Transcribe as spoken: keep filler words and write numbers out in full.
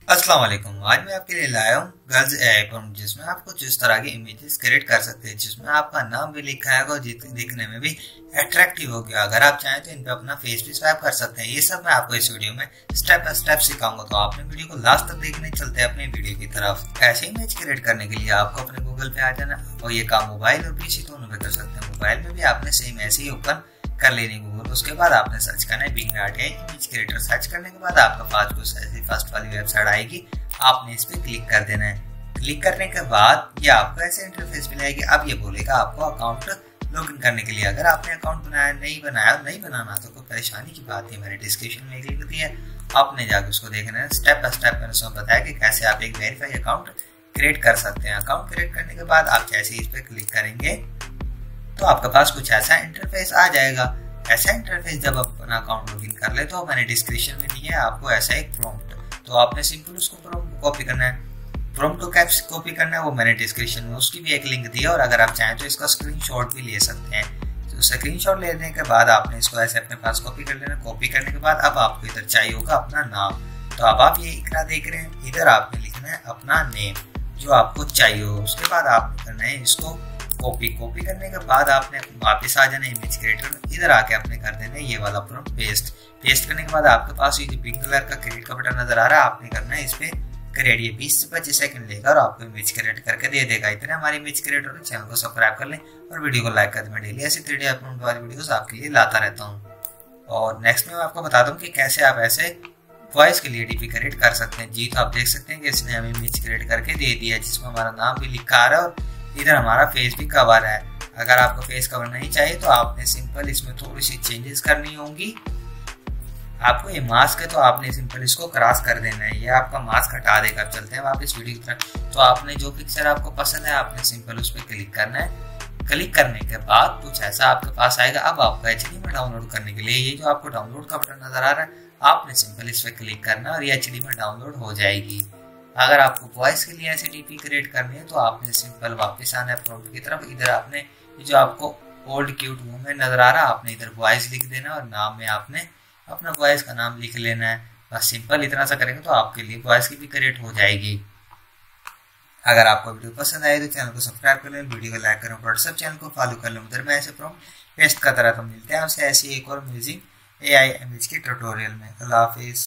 अस्सलाम वालेकुम। आज मैं आपके लिए लाया हूँ गर्ल्स एआई प्रॉम्प्ट, जिसमें आप कुछ इस तरह की इमेजेस क्रिएट कर सकते हैं जिसमें आपका नाम भी लिखा है और दिखने में भी अट्रैक्टिव हो गया। अगर आप चाहें तो इन पे अपना फेस भी स्वैप कर सकते हैं। ये सब मैं आपको इस वीडियो में स्टेप बाय स्टेप सिखाऊंगा, तो आपने वीडियो को लास्ट तक देखने चलते हैं अपने वीडियो की तरफ। ऐसे इमेज क्रिएट करने के लिए आपको अपने गूगल पे आ जाना और ये काम मोबाइल और पीसी दोनों में कर सकते हैं। मोबाइल में भी आपने सेम ऐसे ही ओपन कर लेनी गूगल। उसके बाद आपने सर्च करना है Bing dot AI image creator. Search करने के बाद आपका पास कुछ ऐसी फर्स्ट वाली वेबसाइट आएगी, आपने इस पे क्लिक कर देना है। क्लिक करने के बाद ये आपको ऐसे इंटरफेस मिलेगी। अब ये बोलेगा आपको अकाउंट लॉगिन करने के लिए। अगर आपने अकाउंट बनाया नहीं बनाया नहीं बनाना तो कोई परेशानी की बात नहीं, मैंने डिस्क्रिप्शन में एक लिंक दिया है, आपने जाकर उसको देखना है। स्टेप बाय स्टेप मैंने उसमें बताया कि कैसे आप एक वेरीफाई अकाउंट क्रिएट कर सकते हैं। अकाउंट क्रिएट करने के बाद आप जैसे इस पे क्लिक करेंगे तो आपके पास कुछ ऐसा इंटरफेस आ जाएगा। ऐसा इंटरफेस जब आप अपना अकाउंट लॉगिन कर ले तो मैंने डिस्क्रिप्शन में दिया है आपको ऐसा एक प्रॉम्प्ट, तो आपने सिंपल उसको प्रॉम्प्ट कॉपी करना है। प्रॉम्प्ट को कैसे कॉपी करना है वो मैंने डिस्क्रिप्शन में उसकी भी एक लिंक दी है, और अगर आप चाहें तो इसका स्क्रीनशॉट भी ले सकते हैं। तो स्क्रीनशॉट लेने के बाद आपने इसको ऐसे अपने पास कॉपी कर लेना। कॉपी करने के बाद अब आपको इधर चाहिए होगा अपना नाम, तो अब आप ये इकरा देख रहे हैं, इधर आपने लिखना है अपना नेम जो आपको चाहिए हो। उसके बाद आपने करना है इसको कॉपी। कॉपी करने के बाद आपने वापस आ जाना इमेज क्रिएटर में, इधर आके आपने कर देना है ये वाला प्रॉम्प्ट पेस्ट। पेस्ट करने के बाद आपके पास ये जो पिंक कलर का क्रिएट का बटन नजर आ रहा है, आपने करना है इस पे क्रिएट। ये बीस से पच्चीस सेकंड लेगा और आपको इमेज क्रिएट करके दे देगा। इतने हमारे इमेज क्रिएटर चैनल को सब्सक्राइब कर लें और वीडियो को लाइक कर दें। मैं डेली ऐसी थ्री डी अपलोड वाली वीडियोस आपके लिए लाता रहता हूँ। और नेक्स्ट में मैं आपको बता दूं कि कैसे आप ऐसे वॉइस के लिए डीपी क्रिएट कर सकते हैं। जी तो आप देख सकते हैं कि इसने हमें इमेज क्रिएट करके दे दिया जिसमें हमारा नाम भी लिखा आ रहा है और इधर हमारा फेस भी कवर है। अगर आपको फेस कवर नहीं चाहिए तो आपने सिंपल इसमें थोड़ी सी चेंजेस करनी होंगी। आपको ये मास्क है तो आपने सिंपल इसको क्रॉस कर देना है, ये आपका मास्क हटा देगा। चलते हैं वापस वीडियो की तरफ। तो आपने जो पिक्चर आपको पसंद है आपने सिंपल उस पर क्लिक करना है। क्लिक करने के बाद कुछ ऐसा आपके पास आएगा। अब आपको एचडी में डाउनलोड करने के लिए ये जो आपको डाउनलोड का बटन नजर आ रहा है, आपने सिंपल इस पर क्लिक करना और ये एचडी में डाउनलोड हो जाएगी। अगर आपको वॉइस के लिए ऐसे डीपी क्रिएट करनी है तो आपने सिंपल वापस आना है प्रॉम्प्ट की तरफ। इधर आपने जो आपको ओल्ड क्यूट वुमेन नजर आ रहा है, आपने इधर वॉइस लिख देना और नाम में आपने अपना वॉइस का नाम लिख लेना है। बस सिंपल इतना सा करेंगे तो आपके लिए वॉइस की भी क्रिएट हो जाएगी। अगर आपको वीडियो पसंद आए तो चैनल को सब्सक्राइब कर लें, वीडियो को लाइक करें, व्हाट्सएप चैनल को फॉलो कर लें। उधर मैं ऐसे प्रॉम्प्ट पेस्ट करता रहता हूँ। मिलते हैं आपसे ऐसी एक और अमेजिंग एआई इमेज की ट्यूटोरियल में। अल्लाह हाफिज।